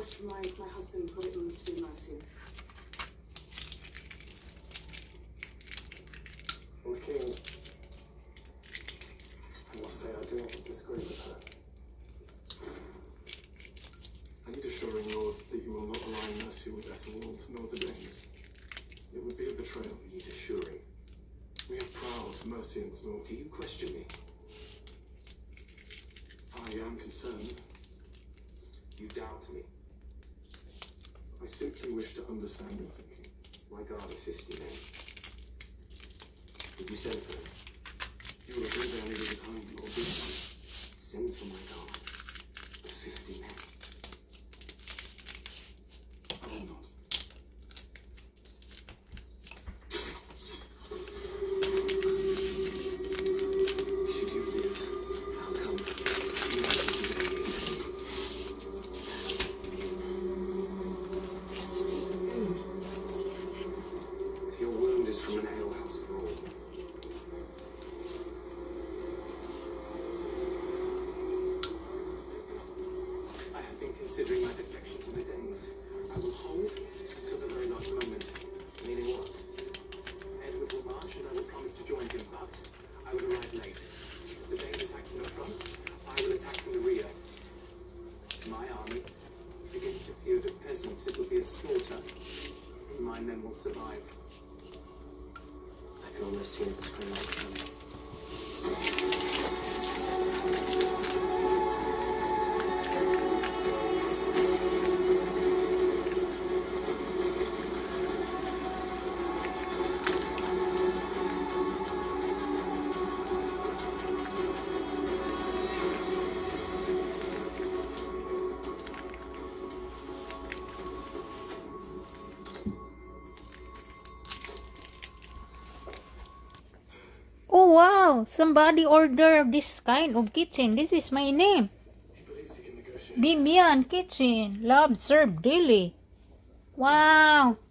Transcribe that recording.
must remind my husband what it means to be Mercian. Lord King, I must say I do not disagree with her. I need assuring, Lord, that you will not align Mercia with Ethelwald nor the Danes. It would be a betrayal. You need assuring. We are proud Mercians, Lord. Do you question me? I am concerned. You doubt me. I simply wish to understand your thinking. My guard of 50 men. Did you send for them? You will agree they are needed at home, Lord Vivian. Send for my guard of 50 men. I will not. Should you live, how come you have to obey me? Your wound is from an alehouse brawl. I have been considering my defection to the Danes. I will hold until the very last moment. Meaning what? Edward will march and I will promise to join him, but I will arrive late. As the Danes attack from the front, I will attack from the rear. My army against a feud of peasants, it will be a slaughter, and my men will survive. I can almost hear the scream of the thunder. Oh wow, somebody ordered this kind of kitchen. This is my name. He believes he can negotiate. Vivian kitchen. Love served daily. Wow.